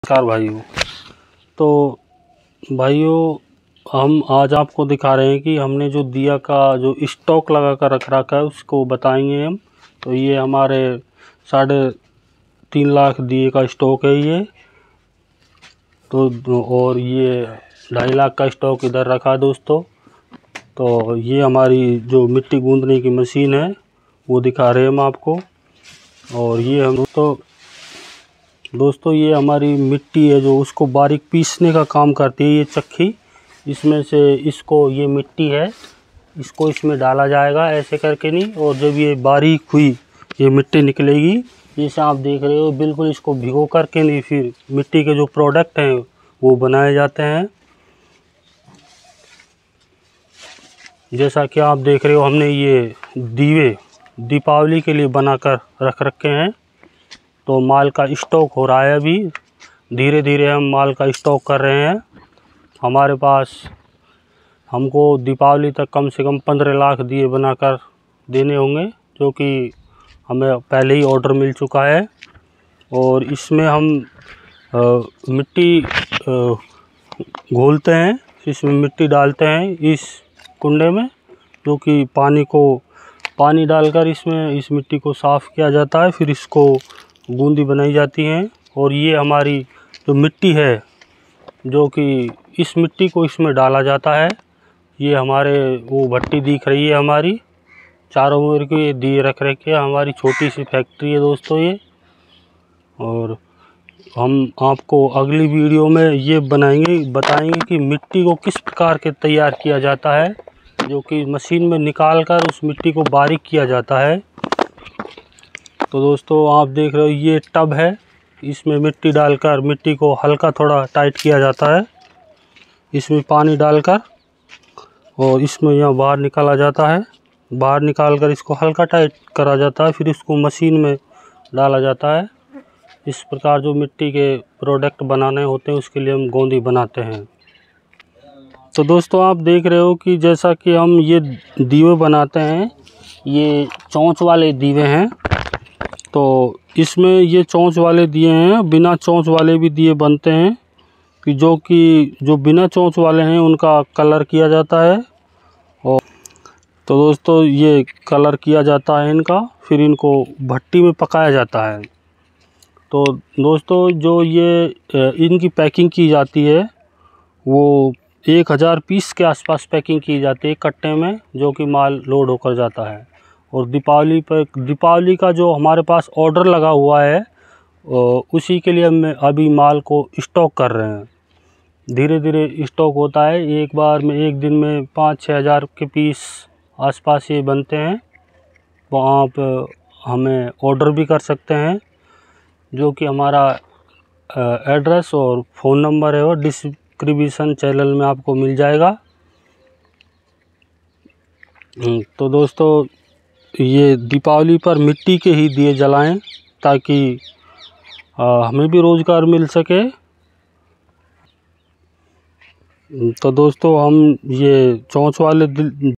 नमस्कार भाइयों। तो भाइयों, हम आज आपको दिखा रहे हैं कि हमने जो दिया का जो स्टॉक लगा कर रख रखा है उसको बताएंगे हम। तो ये हमारे 3.5 लाख दिए का स्टॉक है ये। तो और ये 2.5 लाख का स्टॉक इधर रखा है दोस्तों। तो ये हमारी जो मिट्टी गूंदने की मशीन है वो दिखा रहे हैं हम आपको। और ये हम दोस्तों ये हमारी मिट्टी है जो उसको बारीक पीसने का काम करती है ये चक्की। इसमें से इसको ये मिट्टी है इसको इसमें डाला जाएगा ऐसे करके नहीं, और जब ये बारीक हुई ये मिट्टी निकलेगी, जैसे आप देख रहे हो बिल्कुल इसको भिगो करके नहीं, फिर मिट्टी के जो प्रोडक्ट हैं वो बनाए जाते हैं। जैसा कि आप देख रहे हो हमने ये दीवे दीपावली के लिए बनाकर रख रखे हैं। तो माल का स्टॉक हो रहा है अभी, धीरे धीरे हम माल का स्टॉक कर रहे हैं। हमारे पास हमको दीपावली तक कम से कम 15 लाख दिए बनाकर देने होंगे, जो कि हमें पहले ही ऑर्डर मिल चुका है। और इसमें हम मिट्टी घोलते हैं, इसमें मिट्टी डालते हैं इस कुंडे में, जो कि पानी डालकर इसमें इस मिट्टी को साफ़ किया जाता है, फिर इसको बूंदी बनाई जाती हैं। और ये हमारी जो मिट्टी है, जो कि इस मिट्टी को इसमें डाला जाता है। ये हमारे वो भट्टी दिख रही है हमारी, चारों ओर के दिए रख रखे हमारी छोटी सी फैक्ट्री है दोस्तों ये। और हम आपको अगली वीडियो में ये बताएंगे कि मिट्टी को किस प्रकार के तैयार किया जाता है, जो कि मशीन में निकाल कर उस मिट्टी को बारीक किया जाता है। तो दोस्तों आप देख रहे हो ये टब है, इसमें मिट्टी डालकर मिट्टी को हल्का थोड़ा टाइट किया जाता है, इसमें पानी डालकर, और इसमें यहाँ बाहर निकाला जाता है। बाहर निकाल कर इसको हल्का टाइट करा जाता है, फिर इसको मशीन में डाला जाता है। इस प्रकार जो मिट्टी के प्रोडक्ट बनाने होते हैं उसके लिए हम गोंदी बनाते हैं। तो दोस्तों आप देख रहे हो कि जैसा कि हम ये दीवे बनाते हैं, ये चोंच वाले दीवे हैं। तो इसमें ये चोंच वाले दिए हैं, बिना चोंच वाले भी दिए बनते हैं, कि जो बिना चोंच वाले हैं उनका कलर किया जाता है। और तो दोस्तों ये कलर किया जाता है इनका, फिर इनको भट्टी में पकाया जाता है। तो दोस्तों जो ये इनकी पैकिंग की जाती है वो 1000 पीस के आसपास पैकिंग की जाती है कट्टे में, जो कि माल लोड होकर जाता है। और दीपावली का जो हमारे पास ऑर्डर लगा हुआ है उसी के लिए हम अभी माल को स्टॉक कर रहे हैं। धीरे धीरे स्टॉक होता है, एक बार में एक दिन में 5-6 हज़ार के पीस आसपास ये बनते हैं। तो आप हमें ऑर्डर भी कर सकते हैं, जो कि हमारा एड्रेस और फ़ोन नंबर है वो डिस्क्रिप्शन चैनल में आपको मिल जाएगा। तो दोस्तों ये दीपावली पर मिट्टी के ही दिए जलाएं, ताकि हमें भी रोज़गार मिल सके। तो दोस्तों हम ये चोंच वाले